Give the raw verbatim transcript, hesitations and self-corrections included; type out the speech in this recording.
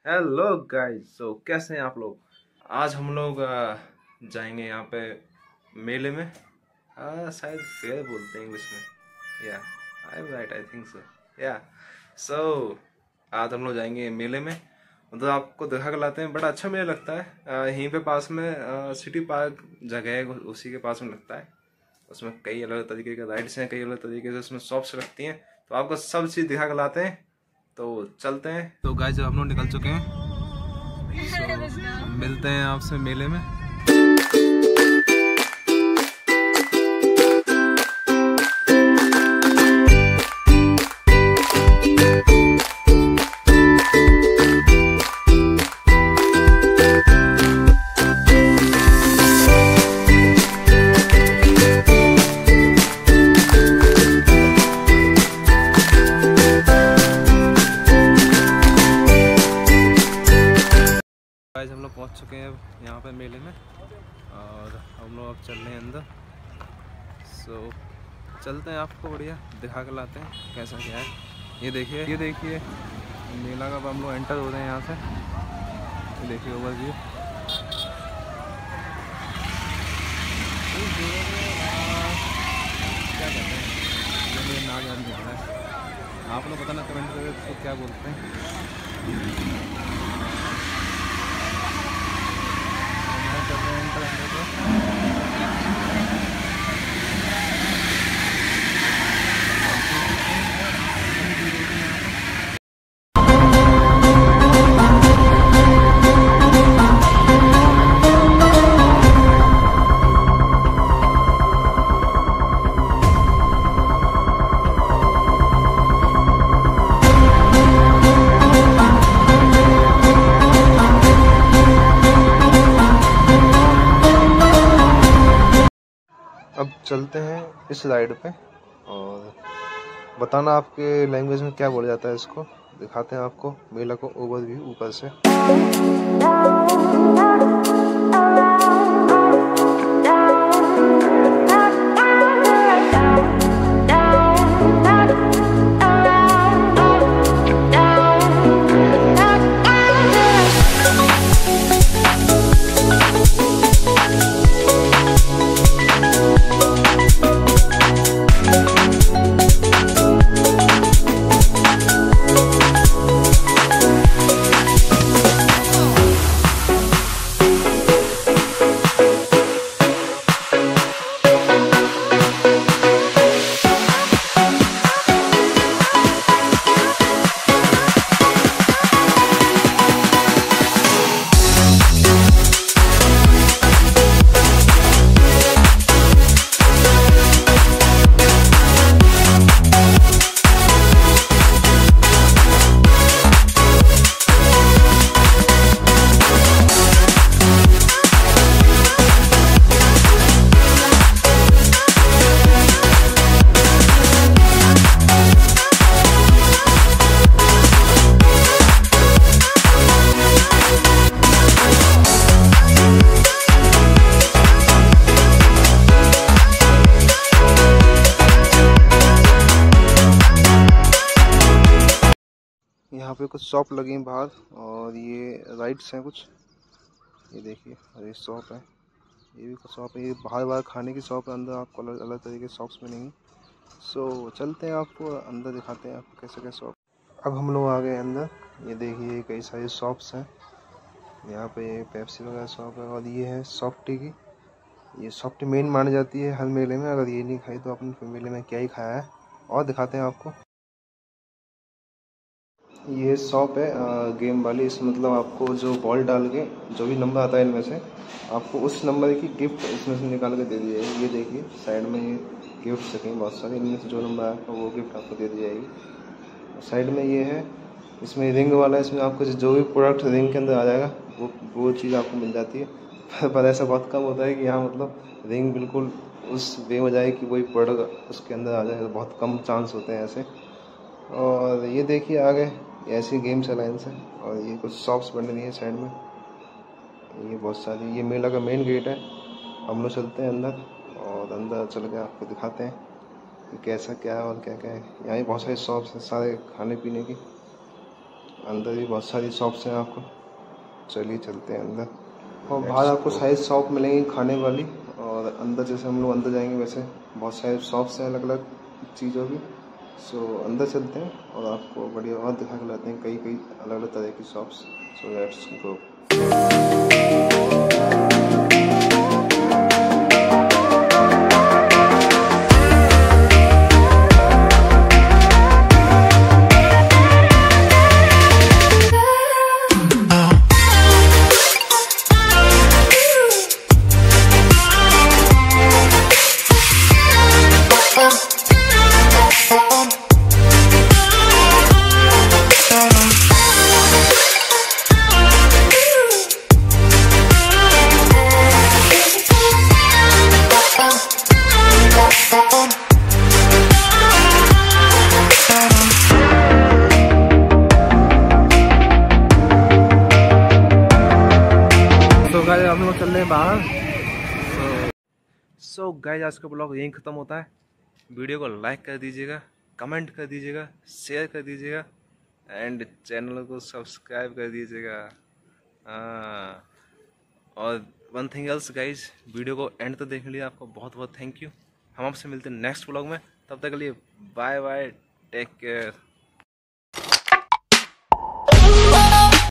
Hello guys, सो कैसे हैं आप लोग। आज हम लोग अ, जाएंगे यहाँ पे मेले में। अ, शायद फेयर बोलते हैं इंग्लिश में। Yeah I am right, I think so. Yeah so आज हम लोग जाएंगे मेले में। मतलब आपको दिखा के लाते हैं, बड़ा अच्छा मेला लगता है। अ, यहीं पे पास में अ, सिटी पार्क जगह है, उसी के पास में लगता है। उसमें कई अलग तरीके के राइड्स हैं, कई अलग तरीके से उसमें शॉप्स लगती हैं। तो आपको सब चीज़ दिखा के लाते हैं, तो चलते हैं। तो गाइस हम लोग निकल चुके हैं। So, मिलते हैं आपसे मेले में। गाइस हम लोग पहुंच चुके हैं अब यहाँ पे मेले में, और हम लोग अब चल रहे हैं अंदर। सो so, चलते हैं, आपको बढ़िया दिखा कर लाते हैं कैसा क्या है। ये देखिए ये देखिए मेला का हम लोग एंटर हो रहे हैं यहाँ से। ये देखिए ओवरव्यू। क्या कहते हैं, ये मुझे नाम याद नहीं आ रहा है। आप लोग बताना कमेंट करके इसको क्या बोलते हैं। अब चलते हैं इस राइड पे, और बताना आपके लैंग्वेज में क्या बोला जाता है। इसको दिखाते हैं आपको मेला को ओवरव्यू ऊपर से। यहाँ पे कुछ शॉप लगी हैं बाहर, और ये राइड्स हैं कुछ। ये देखिए, और ये शॉप है, ये भी कुछ शॉप है। ये बाहर बाहर खाने की शॉप है, अंदर आपको अलग अलग तरीके की शॉप्स मिलेंगी। सो so, चलते हैं, आपको अंदर दिखाते हैं आपको कैसे कैसे शॉप। अब हम लोग आ गए अंदर। ये देखिए कई सारी शॉप्स हैं। यहाँ पे ये पेप्सी वगैरह शॉप है, और ये है सॉफ्ट टी की। ये सॉफ्ट टी मेन मानी जाती है हर मेले में। अगर ये नहीं खाई तो अपने मेले में क्या ही खाया है। और दिखाते हैं आपको। ये शॉप है आ, गेम वाली। इस मतलब आपको जो बॉल डाल के जो भी नंबर आता है इनमें से, आपको उस नंबर की गिफ्ट इसमें से निकाल के दे दी जाएगी। ये देखिए साइड में ये गिफ्ट रखेंगे बहुत सारे, इनमें से जो नंबर आएगा वो गिफ्ट आपको दे दी जाएगी। साइड में ये है, इसमें रिंग वाला है। इसमें आपको जो भी प्रोडक्ट रिंग के अंदर आ जाएगा वो वो चीज़ आपको मिल जाती है। पर ऐसा बहुत कम होता है कि यहाँ मतलब रिंग बिल्कुल उस वे में जाए कि वही प्रोडक्ट उसके अंदर आ जाए। बहुत कम चांस होते हैं ऐसे। और ये देखिए आगे ऐसी गेम्स अलायंस है, और ये कुछ शॉप्स बन रही है साइड में। ये बहुत सारी, ये मेला का मेन गेट है। हम लोग चलते हैं अंदर, और अंदर चल के आपको दिखाते हैं कि कैसा क्या है और क्या क्या है। यहाँ भी बहुत सारी शॉप्स हैं सारे खाने पीने की। अंदर भी बहुत सारी शॉप्स हैं आपको, चलिए चलते हैं अंदर। और बाहर आपको सारी शॉप मिलेंगी खाने वाली, और अंदर जैसे हम लोग अंदर जाएंगे वैसे बहुत सारे शॉप्स हैं अलग अलग चीज़ों की। सो अंदर चलते हैं और आपको बढ़िया और दिखा के लाते हैं कई कई अलग अलग तरह की शॉप्स। So let's go. हम लोग चल रहे हैं बाहर। सो गाइस आज का ब्लॉग यहीं ख़त्म होता है। वीडियो को लाइक कर दीजिएगा, कमेंट कर दीजिएगा, शेयर कर दीजिएगा एंड चैनल को सब्सक्राइब कर दीजिएगा। हाँ, और one thing else guys, video को एंड तक देखने के लिए आपको बहुत बहुत थैंक यू। हम आपसे मिलते हैं नेक्स्ट ब्लॉग में, तब तक के लिए बाय बाय, टेक केयर।